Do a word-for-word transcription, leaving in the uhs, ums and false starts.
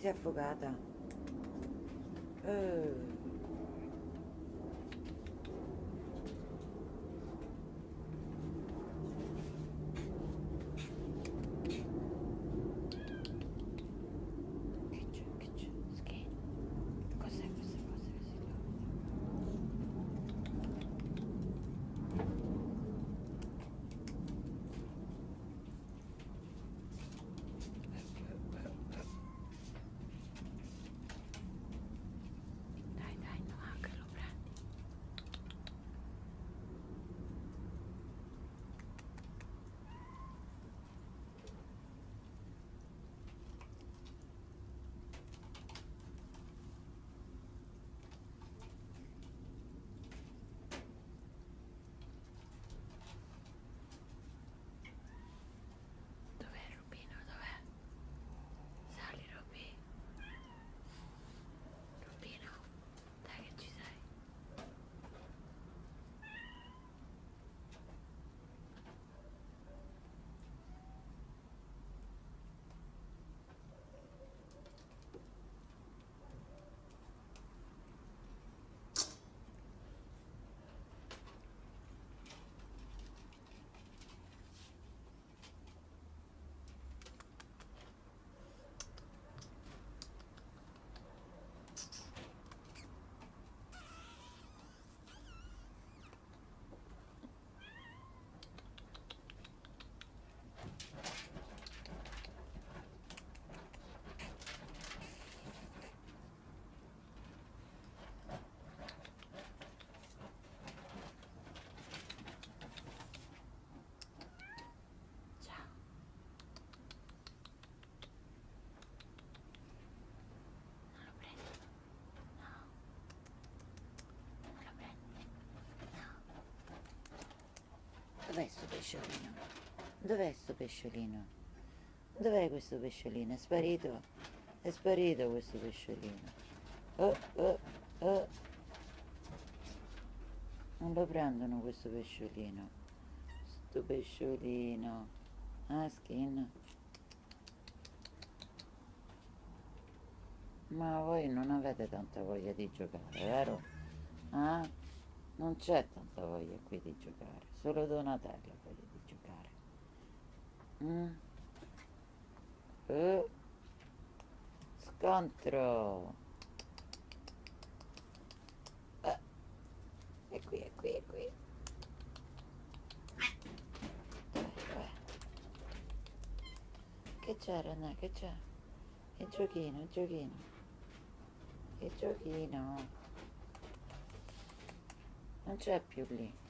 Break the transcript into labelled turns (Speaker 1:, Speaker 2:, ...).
Speaker 1: si è affogata. Eh. Che c'è, che c'è? Che? Cos'è questa cosa che si trova? Dai, dai, no, anche lo prendi. Dov'è il Rubino? Dov'è? Sali, Rubi. Rubino, dai che ci sei. Ciao. Non lo prendi? No. Non lo prendi? No. Dov'è sto pesciolino? Dov'è sto pesciolino? Dov'è questo pesciolino? È sparito? È sparito questo pesciolino. Oh, oh, oh. Non lo prendono questo pesciolino. Sto pesciolino. Ah, skin. Ma voi non avete tanta voglia di giocare, vero? Ah? Non c'è tanta voglia qui di giocare. Solo Donatella ha voglia di giocare. Mm? Eh? Scontro! Eh, è qui, è qui, è qui. Dov'è, dov'è? Che c'è, René? Che c'è? Il giochino, il giochino. Il giochino. Non c'è più lì.